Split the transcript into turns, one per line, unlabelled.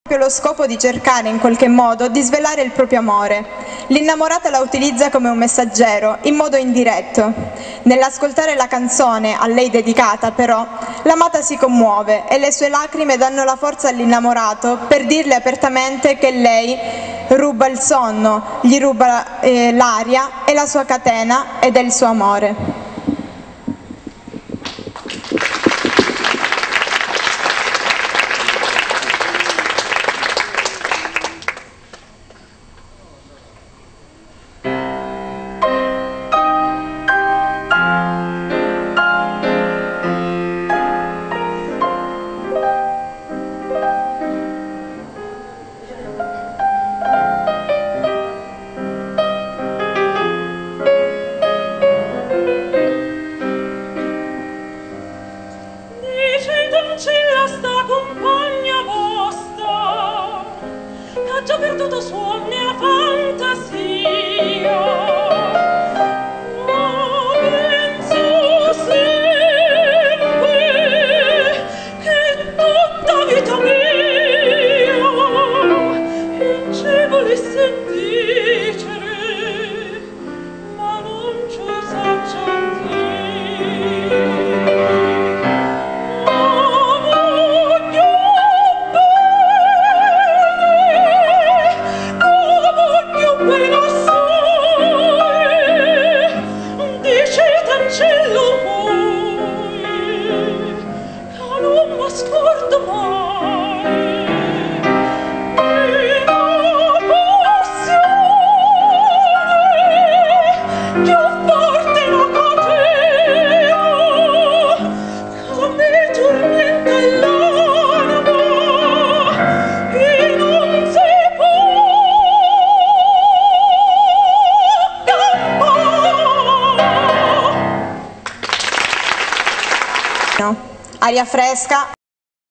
lo scopo di cercare in qualche modo di svelare il proprio amore. L'innamorata la utilizza come un messaggero, in modo indiretto. Nell'ascoltare la canzone a lei dedicata, però, l'amata si commuove e le sue lacrime danno la forza all'innamorato per dirle apertamente che lei ruba il sonno, gli ruba l'aria e la sua catena ed è il suo amore.
Ha già perduto sogni e fantasia, ma penso sempre che tutta vita mia in cielo volesse dicere, ma non ci saggio dire. Scordo mai una passione più forte la catena che mi tormenta l'anima e non si può
Aria fresca.